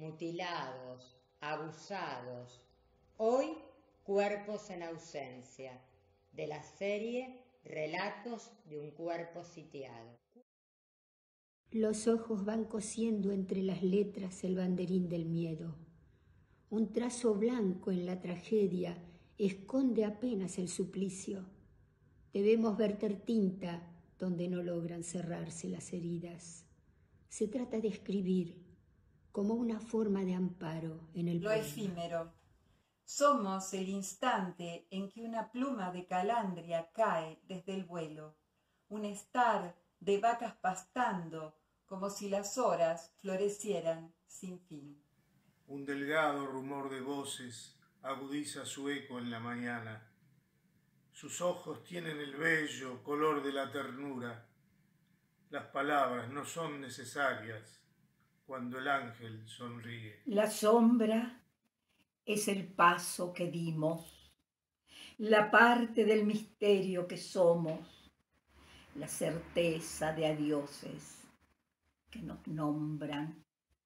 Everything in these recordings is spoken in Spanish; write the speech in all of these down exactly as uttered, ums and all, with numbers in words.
mutilados, abusados, hoy cuerpos en ausencia, de la serie Relatos de un cuerpo sitiado. Los ojos van cosiendo entre las letras el banderín del miedo. Un trazo blanco en la tragedia esconde apenas el suplicio. Debemos verter tinta donde no logran cerrarse las heridas. Se trata de escribir como una forma de amparo en el Lo poema. efímero. Somos el instante en que una pluma de calandria cae desde el vuelo, un estar de vacas pastando, como si las horas florecieran sin fin. Un delgado rumor de voces agudiza su eco en la mañana. Sus ojos tienen el bello color de la ternura. Las palabras no son necesarias cuando el ángel sonríe. La sombra es el paso que dimos, la parte del misterio que somos, la certeza de adioses que nos nombran.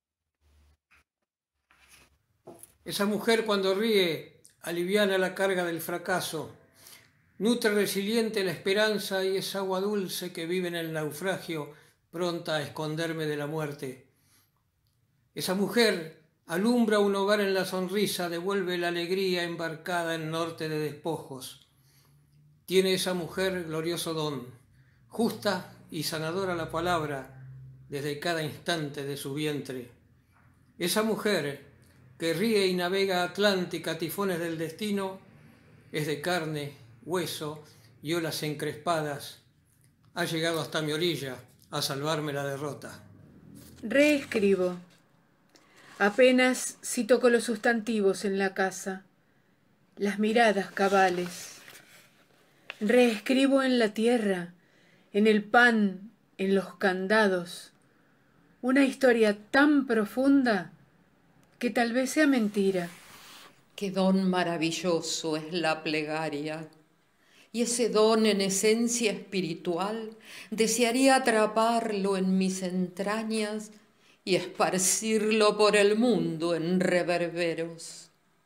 Esa mujer cuando ríe aliviana la carga del fracaso, nutre resiliente la esperanza y es agua dulce que vive en el naufragio, pronta a esconderme de la muerte. Esa mujer alumbra un hogar en la sonrisa, devuelve la alegría embarcada en norte de despojos. Tiene esa mujer glorioso don, justa y sanadora la palabra desde cada instante de su vientre. Esa mujer que ríe y navega atlántica a tifones del destino, es de carne, hueso y olas encrespadas. Ha llegado hasta mi orilla a salvarme la derrota. Reescribo. Apenas si toco los sustantivos en la casa, las miradas cabales. Reescribo en la tierra, en el pan, en los candados, una historia tan profunda que tal vez sea mentira. Qué don maravilloso es la plegaria. Y ese don en esencia espiritual, desearía atraparlo en mis entrañas y esparcirlo por el mundo en reverberos.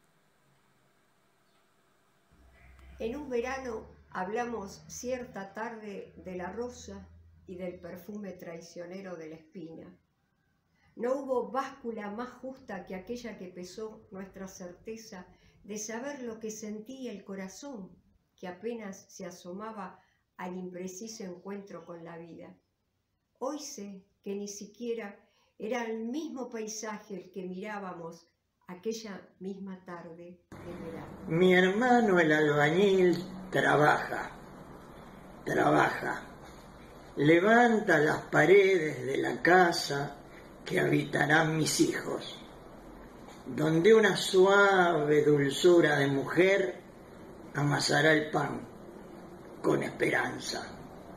En un verano hablamos cierta tarde de la rosa y del perfume traicionero de la espina. No hubo báscula más justa que aquella que pesó nuestra certeza de saber lo que sentía el corazón, que apenas se asomaba al impreciso encuentro con la vida. Hoy sé que ni siquiera era el mismo paisaje el que mirábamos aquella misma tarde de verano. Mi hermano el albañil trabaja, trabaja, levanta las paredes de la casa que habitarán mis hijos, donde una suave dulzura de mujer amasará el pan con esperanza.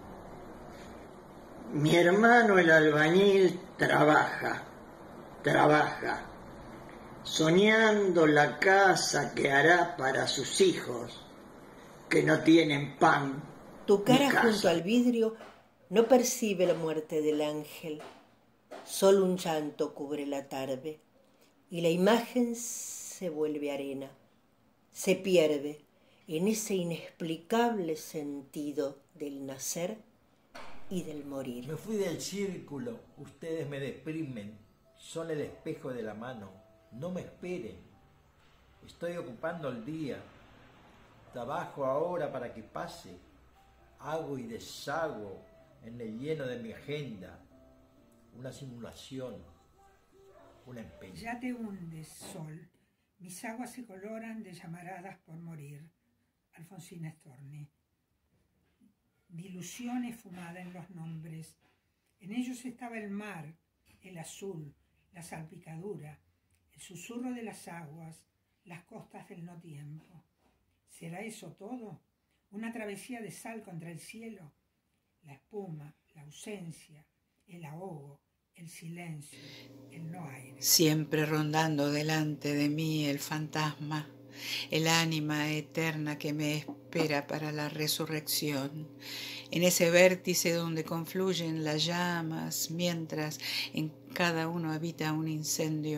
Mi hermano el albañil trabaja, trabaja, soñando la casa que hará para sus hijos, que no tienen pan. Tu cara junto al vidrio no percibe la muerte del ángel. Solo un llanto cubre la tarde y la imagen se vuelve arena, se pierde en ese inexplicable sentido del nacer y del morir. Me fui del círculo, ustedes me deprimen, son el espejo de la mano, no me esperen, estoy ocupando el día, trabajo ahora para que pase, hago y deshago en el lleno de mi agenda, una simulación, un empeño. Ya te hundes, sol, mis aguas se coloran de llamaradas por morir. Alfonsina Storni. Mi ilusión esfumada en los nombres. En ellos estaba el mar, el azul, la salpicadura, el susurro de las aguas, las costas del no tiempo. ¿Será eso todo? Una travesía de sal contra el cielo. La espuma, la ausencia, el ahogo, el silencio, el no aire. Siempre rondando delante de mí el fantasma, el ánima eterna que me espera para la resurrección, en ese vértice donde confluyen las llamas, mientras en cada uno habita un incendio.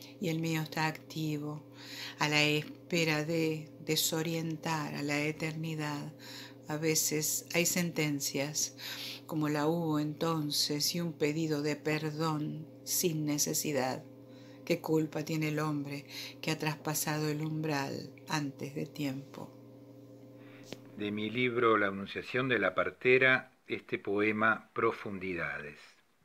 y el mío está activo, a la espera de desorientar a la eternidad. A veces hay sentencias, como la hubo entonces, y un pedido de perdón sin necesidad. ¿Qué culpa tiene el hombre que ha traspasado el umbral antes de tiempo? De mi libro La Anunciación de la Partera, este poema Profundidades.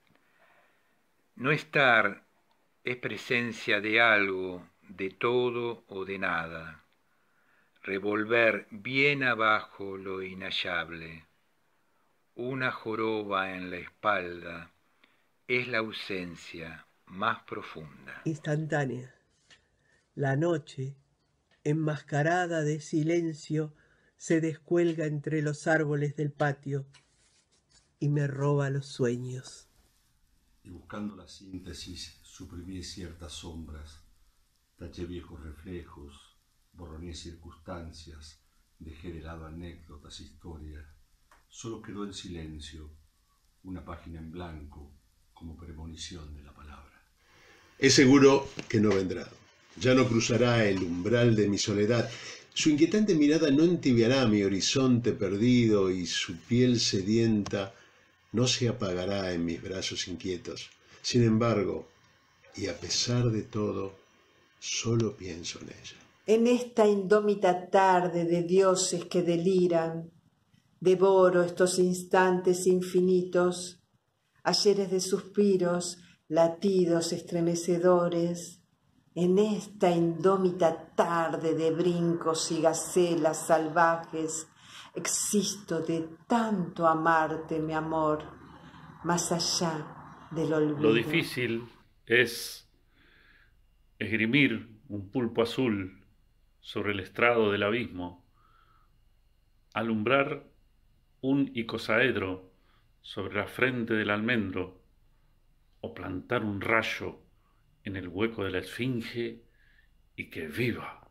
No estar es presencia de algo, de todo o de nada. Revolver bien abajo lo inhallable. Una joroba en la espalda es la ausencia más profunda. Instantánea. La noche, enmascarada de silencio, se descuelga entre los árboles del patio y me roba los sueños. Y buscando la síntesis, suprimí ciertas sombras, taché viejos reflejos, borroné circunstancias, dejé de lado anécdotas, historias. Solo quedó el silencio, una página en blanco, como premonición de la palabra. Es seguro que no vendrá. Ya no cruzará el umbral de mi soledad. Su inquietante mirada no entibiará mi horizonte perdido y su piel sedienta no se apagará en mis brazos inquietos. Sin embargo, y a pesar de todo, solo pienso en ella. En esta indómita tarde de dioses que deliran, devoro estos instantes infinitos, ayeres de suspiros, latidos estremecedores. En esta indómita tarde de brincos y gacelas salvajes, existo de tanto amarte, mi amor, más allá del olvido. Lo difícil es esgrimir un pulpo azul sobre el estrado del abismo, alumbrar un icosaedro sobre la frente del almendro, o plantar un rayo en el hueco de la esfinge y que viva.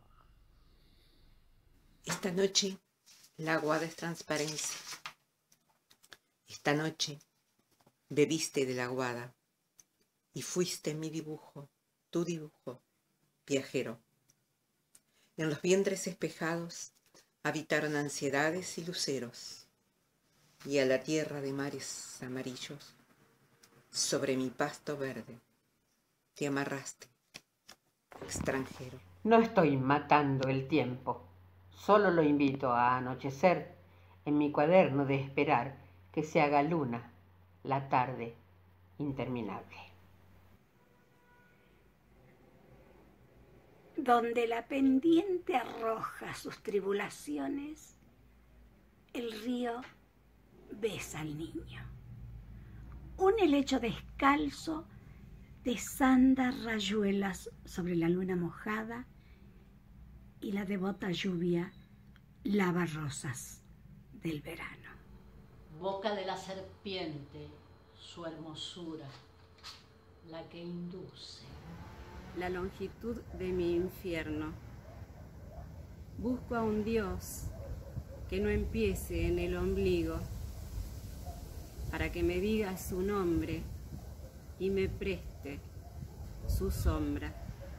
Esta noche la aguada es transparencia. Esta noche bebiste de la aguada y fuiste mi dibujo, tu dibujo, viajero. En los vientres espejados habitaron ansiedades y luceros, y a la tierra de mares amarillos, sobre mi pasto verde, te amarraste, extranjero. No estoy matando el tiempo, solo lo invito a anochecer en mi cuaderno de esperar que se haga luna la tarde interminable. Donde la pendiente arroja sus tribulaciones, el río besa al niño. Un helecho descalzo desanda rayuelas sobre la luna mojada y la devota lluvia lava rosas del verano. Boca de la serpiente, su hermosura, la que induce. La longitud de mi infierno. Busco a un Dios que no empiece en el ombligo, para que me diga su nombre y me preste su sombra.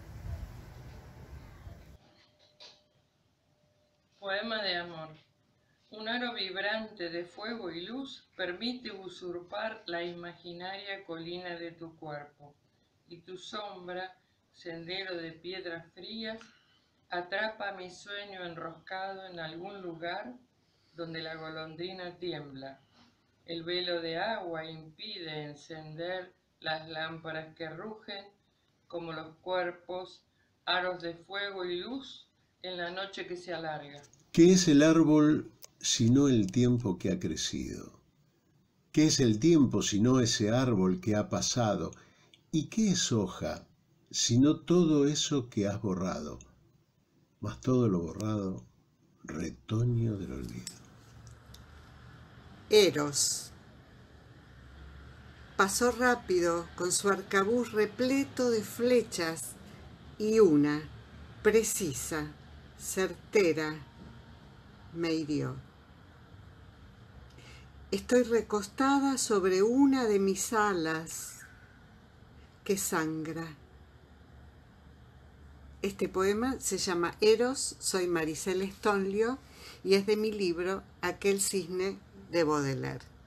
Poema de amor. Un aro vibrante de fuego y luz permite usurpar la imaginaria colina de tu cuerpo, y tu sombra, sendero de piedras frías, atrapa mi sueño enroscado en algún lugar donde la golondrina tiembla. El velo de agua impide encender las lámparas que rugen como los cuerpos, aros de fuego y luz en la noche que se alarga. ¿Qué es el árbol sino el tiempo que ha crecido? ¿Qué es el tiempo sino ese árbol que ha pasado? ¿Y qué es hoja sino todo eso que has borrado? Mas todo lo borrado, retoño del olvido. Eros. Pasó rápido con su arcabuz repleto de flechas y una, precisa, certera, me hirió. Estoy recostada sobre una de mis alas que sangra. Este poema se llama Eros, soy Maricel Stonlio y es de mi libro Aquel cisne de Baudelaire.